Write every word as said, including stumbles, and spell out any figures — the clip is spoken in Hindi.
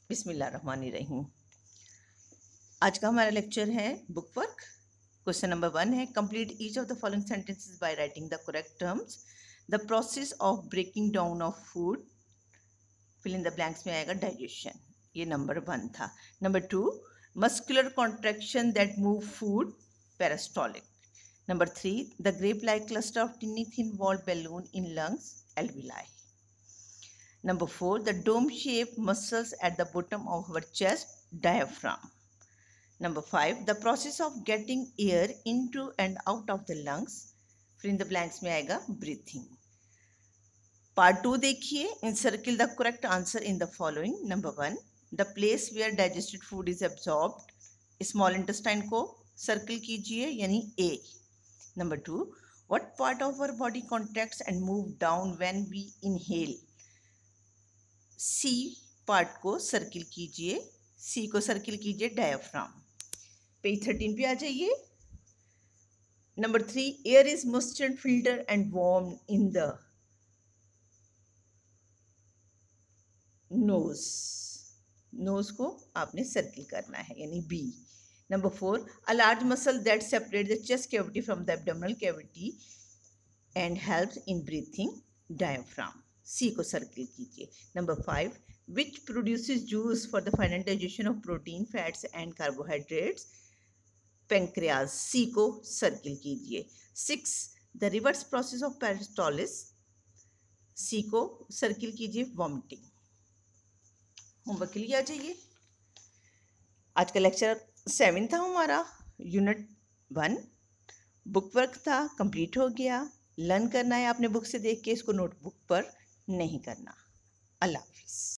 बिस्मिल्लाहिर्रहमानिर्रहीम। आज का हमारा लेक्चर है book work. Question number one है, complete each of the following sentences by writing the correct terms. The process of breaking down of food, fill in the blanks में आएगा डाइजेशन। ये नंबर वन था। Number two, muscular contraction that move food, peristaltic. Number three, the grape like cluster of tiny thin walled balloon in lungs, alveoli. Number four, the dome-shaped muscles at the bottom of our chest, diaphragm. Number five, the process of getting air into and out of the lungs, फिर in the blanks में आएगा breathing. Part two देखिए, encircle the correct answer in the following. Number one, the place where digested food is absorbed, small intestine को circle कीजिए यानी A. Number two, what part of our body contracts and move down when we inhale? C part को सर्किल कीजिए, सी को सर्किल कीजिए डायफ्राम। पेज थर्टीन पे आ जाइए। Number three, air is moistened filter and warm in the nose. Nose को आपने सर्किल करना है यानी B. Number four, a large muscle that separate the chest cavity from the abdominal cavity and helps in breathing, diaphragm. C को सर्किल कीजिए। Number five, which produces juice for the final digestion of protein, fats and carbohydrates, pancreas. C को सर्किल कीजिए। Six, the reverse process of पेरिस्टोलिस, C को सर्किल कीजिए, वॉमिटिंग। होमवर्क के लिए आ जाइए। आज का लेक्चर सेवन था हमारा, यूनिट वन बुक वर्क था, कंप्लीट हो गया। लर्न करना है आपने बुक से देख के, इसको नोटबुक पर नहीं करना। अल्लाह हाफिज़।